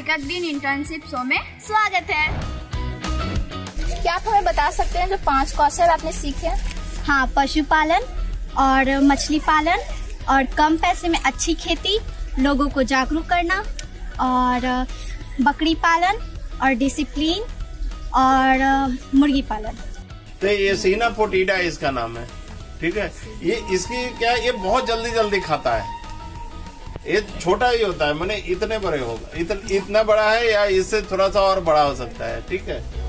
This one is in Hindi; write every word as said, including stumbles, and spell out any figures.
आजीविका ग्रीन इंटर्नशिप शो में स्वागत है। क्या आप हमें बता सकते हैं जो पांच कौशल आपने सीखे? हाँ, पशुपालन और मछली पालन और कम पैसे में अच्छी खेती, लोगों को जागरूक करना और बकरी पालन और डिसिप्लिन और मुर्गी पालन। तो ये सीना पोटीडा इसका नाम है, ठीक है। ये इसकी क्या, ये बहुत जल्दी जल्दी खाता है। ये छोटा ही होता है, माने इतने बड़े होगा, इतन, इतना बड़ा है या इससे थोड़ा सा और बड़ा हो सकता है, ठीक है।